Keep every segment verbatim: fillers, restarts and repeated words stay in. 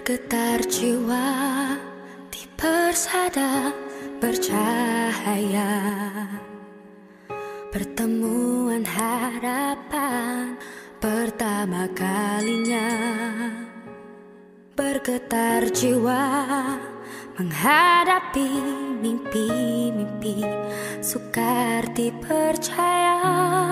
Bergetar jiwa di persada bercahaya, pertemuan harapan pertama kalinya. Bergetar jiwa menghadapi mimpi-mimpi, sukar dipercaya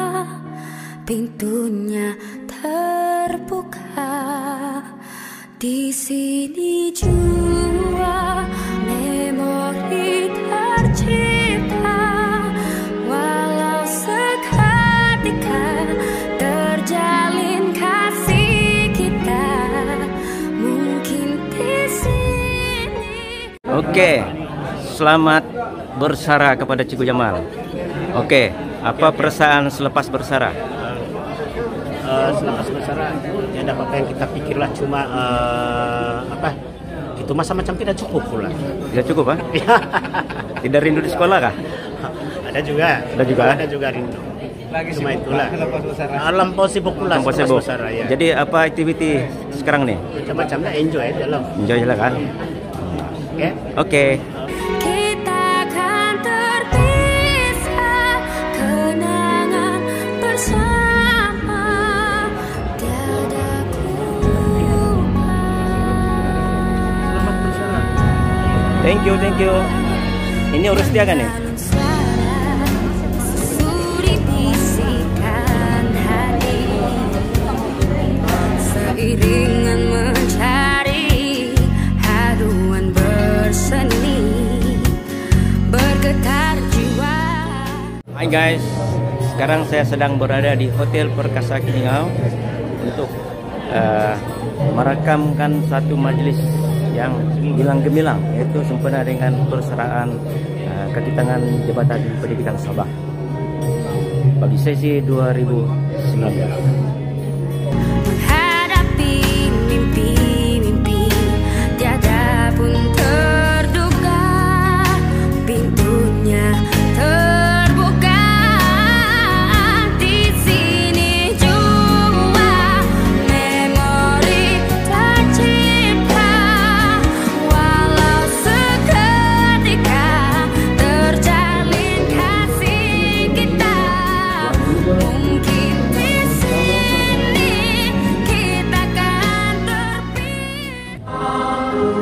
pintunya terbuka. Di sini jua memori tercipta, walau seketika terjalin kasih kita, mungkin di sini. Oke, selamat bersara kepada Cikgu Jamal. Oke, apa perasaan selepas bersara? Uh, selepas bersara tidak apa-apa yang kita pikirlah, cuma uh, apa itu masa macam tidak cukup pula. Tidak cukup, ah? Tidak rindu di sekolah kah? Ada juga. Ada juga. Ada juga rindu. Lagi cuma itulah. Lampau sibuk pula. Lampau sibuk. Bersara, ya. Jadi apa aktiviti sekarang nih? Macam-macamnya enjoy dalam. Enjoy lah kan? Oke. Okay? Oke. Okay. Thank you, thank you. Ini urus dia kan ya? Seiringan mencari haruan berseni, bergetar jiwa. Hai guys, sekarang saya sedang berada di Hotel Perkasa Kiningau untuk uh, merekamkan satu majelis yang gilang gemilang, yaitu sempena dengan persaraan uh, kaki tangan Jabatan Pendidikan Sabah bagi sesi dua ribu sembilan belas. Menghadapi mimpi-mimpi tiada pun terduga, pintunya terbuka. Di sini jua memori tercipta, walau seketika terjalin kasih kita, mungkin di sini kita akan terpisah.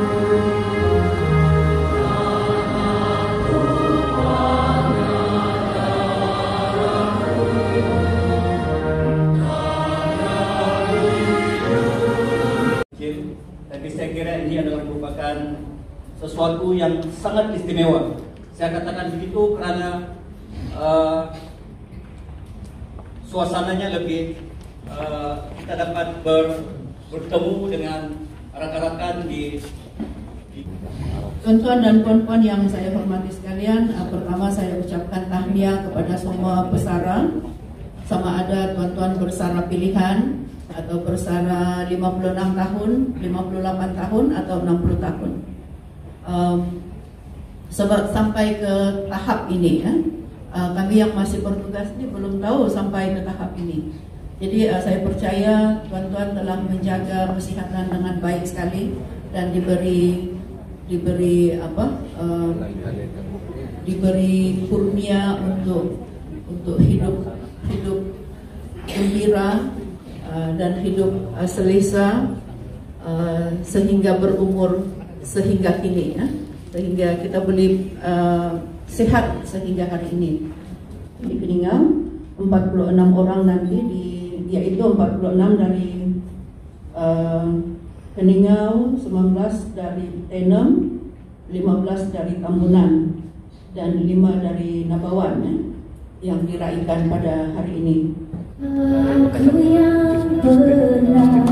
Tapi saya kira ini adalah merupakan sesuatu yang sangat istimewa. Saya katakan begitu karena uh, suasananya lebih uh, kita dapat ber, bertemu dengan rekan-rekan di, di Tuan-tuan dan puan-puan yang saya hormati sekalian, uh, pertama saya ucapkan tahniah kepada semua pesara, sama ada tuan-tuan bersara pilihan atau bersara lima puluh enam tahun, lima puluh delapan tahun atau enam puluh tahun. Um, sebab sampai ke tahap ini ya, uh, kami yang masih bertugas ini belum tahu sampai ke tahap ini. Jadi uh, saya percaya tuan-tuan telah menjaga kesihatan dengan baik sekali dan diberi diberi apa uh, diberi kurnia untuk untuk hidup hidup gembira uh, dan hidup uh, selesa uh, sehingga berumur sehingga kini ya, sehingga kita boleh uh, sehat sehingga hari ini. Di Kiningau empat puluh enam orang nanti, di yaitu empat puluh enam dari uh, Kiningau, sembilan belas dari Tenem, lima belas dari Tambunan, dan lima dari Nabawan ya, yang diraihkan pada hari ini. Aku yang pernah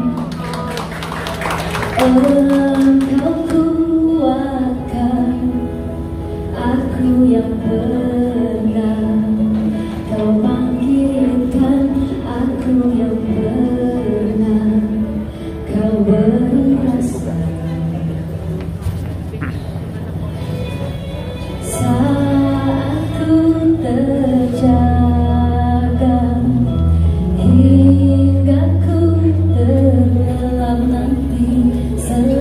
engkau kuatkan, aku yang pernah kau bangkitkan, aku yang pernah kau beri rasa. Saat ku terjaga hingga ku terlelap nanti.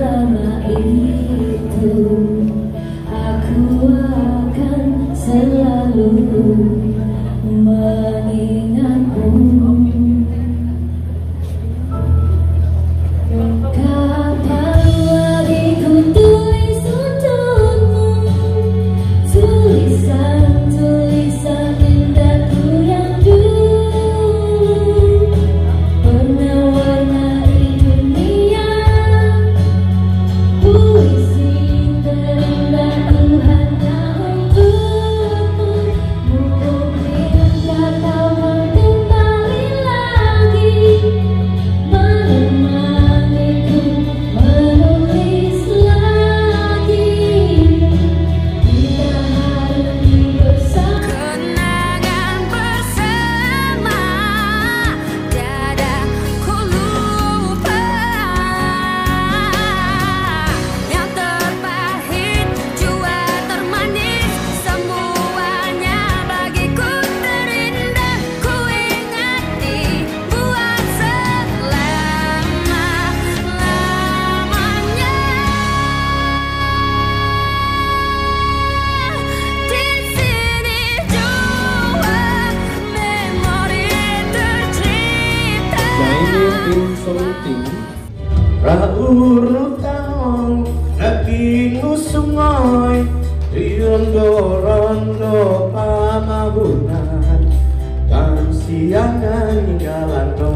Alur taong Naging usungoy Rirondo-rondo pamabunan Kan siangan galano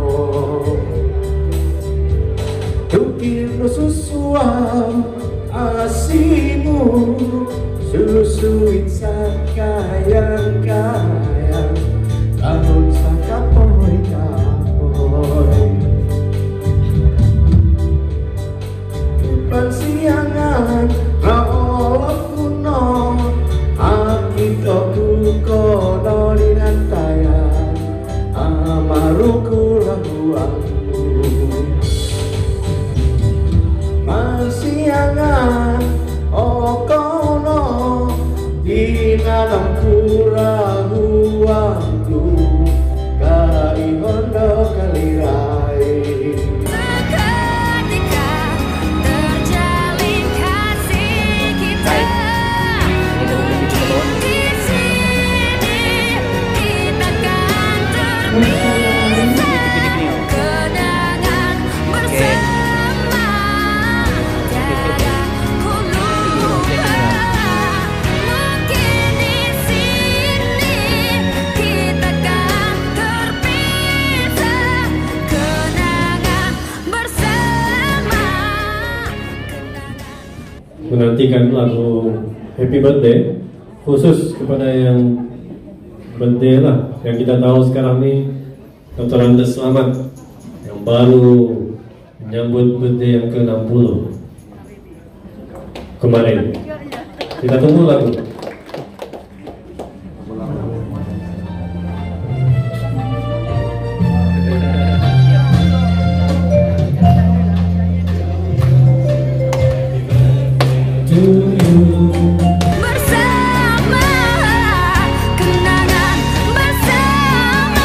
Tukir no susuam asimu Susuin sakayang-kayang Tahun sakapoy-kapoy Pansiangan raolok kuno Akito kuko dolinan tayan Amaruku laguangmu Pansiangan okono Di dalam kuraguangku Kaihondo kalirai menantikan lagu Happy Birthday khusus kepada yang birthday lah, yang kita tahu sekarang ini Doktor Andes Selamat yang baru menyambut birthday yang ke enam puluh kemarin. Kita tunggu lagu. Bersama, kenangan bersama.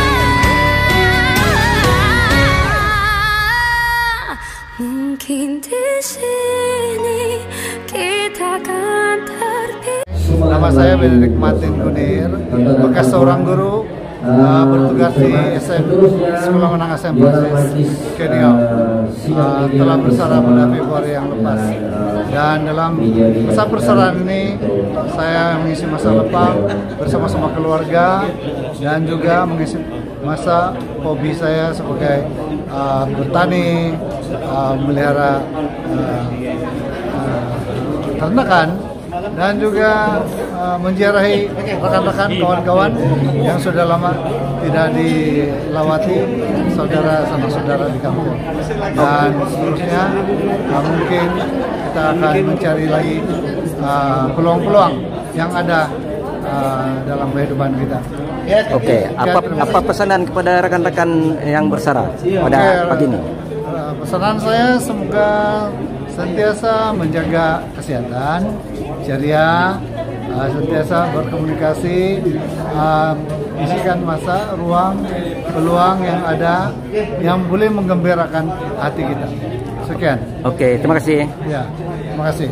Mungkin di sini kita akan terpisah. Nama saya Benedict Martin Kunir, bekas seorang guru uh, bertugas di S M Sekolah Menengah S M Basis Keniau. Uh, telah bersara pada Februari yang lepas, dan dalam masa persaraan ini saya mengisi masa lapang bersama-sama keluarga dan juga mengisi masa hobi saya sebagai uh, bertani, uh, melihara uh, uh, ternakan, dan juga uh, menziarahi rekan-rekan, kawan-kawan yang sudah lama tidak dilawati, saudara sama saudara di kampung. Dan seterusnya uh, mungkin kita akan mencari lagi peluang-peluang uh, yang ada uh, dalam kehidupan kita. Oke, okay. apa apa pesanan kepada rekan-rekan yang bersara pada okay, pagi ini? Uh, pesanan saya semoga senantiasa menjaga kesehatan, ceria, uh, senantiasa berkomunikasi, uh, isikan masa, ruang, peluang yang ada yang boleh menggembirakan hati kita. Sekian. Oke, terima kasih. Ya, terima kasih.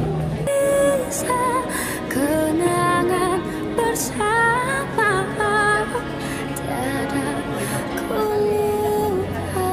Kenangan bersama, tiada ku lupa.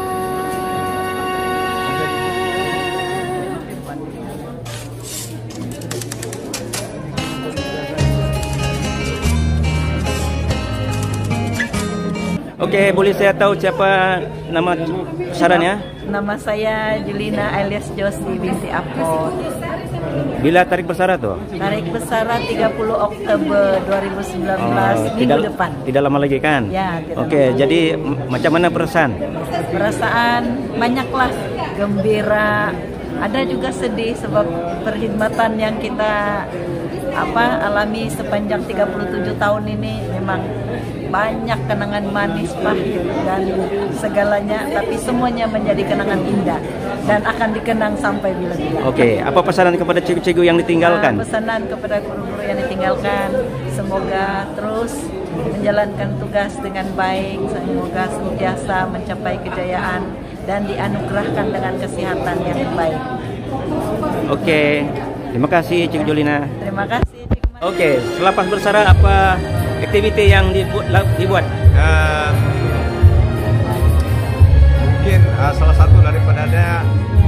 Oke, boleh saya tahu siapa nama pesarannya? Nama saya Julina alias Josi binti Apot. Bila tarik bersara tuh? Tarik bersara tiga puluh Oktober dua ribu sembilan belas, oh, minggu tidak, depan. Tidak lama lagi kan? Ya. Oke, lama. Jadi macam mana perasaan? Perasaan banyaklah, gembira. Ada juga sedih sebab perkhidmatan yang kita apa alami sepanjang tiga puluh tujuh tahun ini memang banyak kenangan manis, pahit dan segalanya, tapi semuanya menjadi kenangan indah dan akan dikenang sampai bila-bila. Oke, apa pesanan kepada cikgu-cikgu yang ditinggalkan? Nah, pesanan kepada guru-guru yang ditinggalkan, semoga terus menjalankan tugas dengan baik, semoga senantiasa mencapai kejayaan dan dianugerahkan dengan kesehatan yang baik. Oke, terima kasih Cikgu Julina. Terima kasih Cikgu Maya. Oke, selepas bersara apa aktiviti yang dibuat? dibuat? Uh, mungkin uh, salah satu daripadanya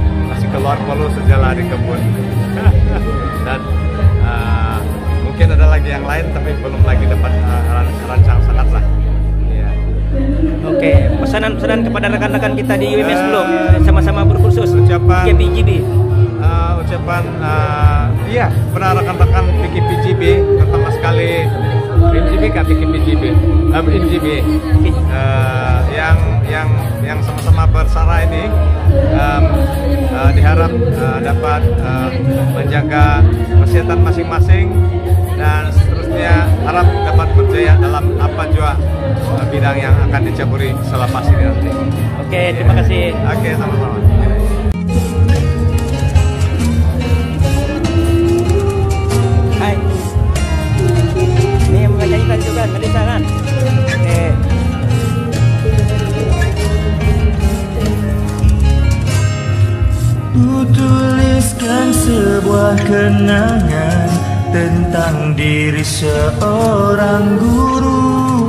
keluar polu sejalan di kebun. Dan uh, mungkin ada lagi yang lain tapi belum lagi dapat uh, rancang sangat lah. Ya. Oke, pesanan-pesanan kepada rekan-rekan kita di U M S belum sama-sama berkursus ucapan P K P G B. Uh, ucapan uh, iya benar rekan-rekan P K P G B, pertama sekali P G B kan P K P G B, uh, P G B uh, yang yang yang sama-sama bersara ini um, uh, diharap uh, dapat uh, menjaga kesehatan masing-masing dan seterusnya harap dapat berjaya dalam apa juga uh, bidang yang akan dicaburi selepas ini nanti. Oke, terima kasih. Oke, sama-sama. Hai. Ini yang menyanyikan juga Melissa kan? Oke. Ku tuliskan sebuah kenangan tentang diri seorang guru,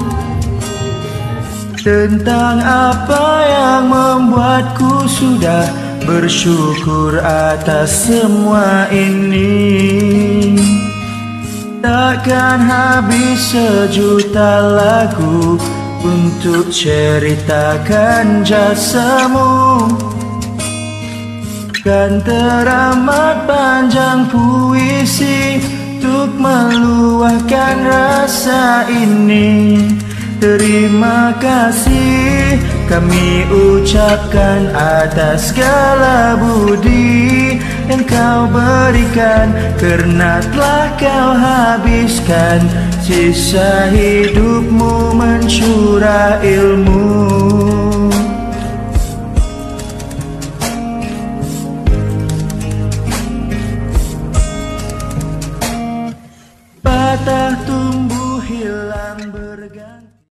tentang apa yang membuatku sudah bersyukur atas semua ini. Takkan habis sejuta lagu untuk ceritakan jasamu. Kan teramat panjang puisi untuk meluahkan rasa ini. Terima kasih kami ucapkan atas segala budi yang kau berikan, karena telah kau habiskan sisa hidupmu mencurah ilmu.